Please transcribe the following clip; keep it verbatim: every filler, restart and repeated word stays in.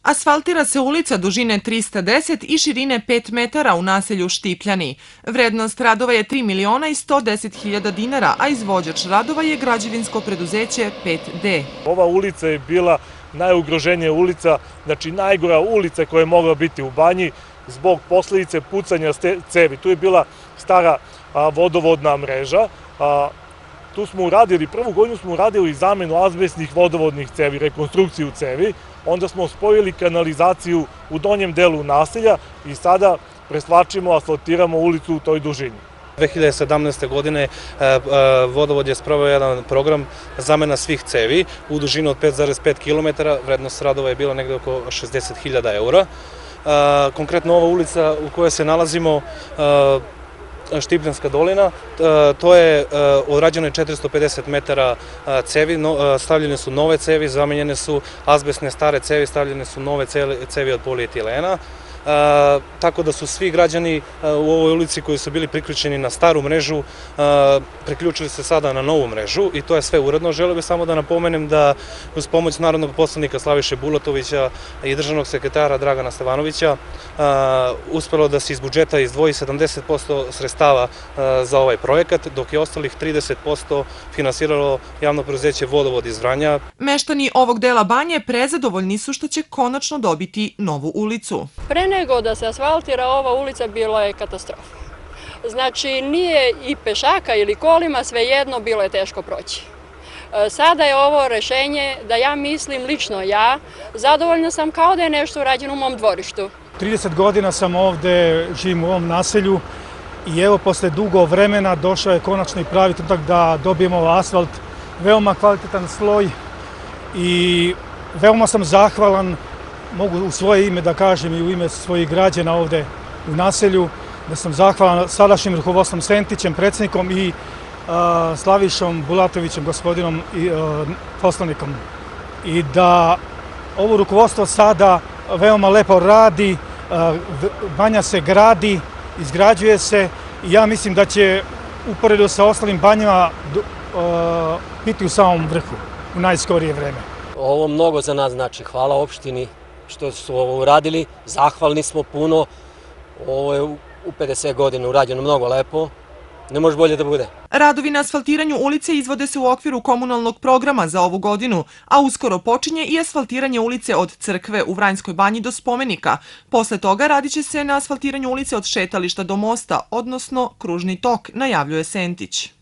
Asfaltira se ulica dužine trista deset i širine pet metara u naselju Štipljani. Vrednost radova je tri miliona i sto deset hiljada dinara, a izvođač radova je građevinsko preduzeće pet D. Ova ulica je bila najugroženija ulica, znači najgora ulica koja je mogla biti u Banji zbog posledice pucanja cevi. Tu je bila stara vodovodna mreža. Tu smo uradili, prvu godinu smo uradili zamenu azbestnih vodovodnih cevi, rekonstrukciju cevi, onda smo spojili kanalizaciju u donjem delu naselja i sada presvlačimo, asfaltiramo ulicu u toj dužini. dve hiljade sedamnaeste. godine vodovod je sproveo jedan program zamena svih cevi u dužinu od pet zarez pet kilometara, vrednost radova je bila negde oko šezdeset hiljada eura. Konkretno ova ulica u kojoj se nalazimo, Štipljanska dolina, to je odrađeno četiristo pedeset metara cevi, stavljene su nove cevi, zamenjene su azbestne stare cevi, stavljene su nove cevi od polietilena. Tako da su svi građani u ovoj ulici koji su bili priključeni na staru mrežu priključili se sada na novu mrežu i to je sve uredno. Želeo bih samo da napomenem da uz pomoć narodnog poslanika Slaviše Bulatovića i državnog sekretara Dragana Stevanovića uspelo da se iz budžeta izdvoji sedamdeset posto sredstava za ovaj projekat, dok je ostalih trideset posto finansiralo javno preduzeće Vodovod iz Vranja. Meštani ovog dela Banje prezadovoljni su što će konačno dobiti novu ulicu. Pre nego da se asfaltira ova ulica bila je katastrofa. Znači nije i pešaka ili kolima, svejedno bilo je teško proći. Sada je ovo rešenje da ja mislim, lično ja, zadovoljna sam kao da je nešto urađeno u mom dvorištu. trideset godina sam ovde, živim u ovom naselju i evo posle dugo vremena došao je konačno i pravi trenutak da dobijemo asfalt, veoma kvalitetan sloj i veoma sam zahvalan, mogu u svoje ime da kažem i u ime svojih građana ovde u naselju, da sam zahvalan sadašnjim rukovodstvom Sentićem, predsjednikom i Slavišom Bulatovićem, gospodinom i poslanikom. I da ovo rukovodstvo sada veoma lepo radi, Banja se gradi, izgrađuje se i ja mislim da će uporedo sa ostalim banjama biti u samom vrhu u najskorije vreme. Ovo mnogo za nas znači. Hvala opštini što su ovo uradili, zahvalni smo puno, ovo je u pedeset godina urađeno mnogo lepo, ne može bolje da bude. Radovi na asfaltiranju ulice izvode se u okviru komunalnog programa za ovu godinu, a uskoro počinje i asfaltiranje ulice od Crkve u Vranjskoj Banji do Spomenika. Posle toga radit će se na asfaltiranju ulice od šetališta do mosta, odnosno kružni tok, najavljuje Sentić.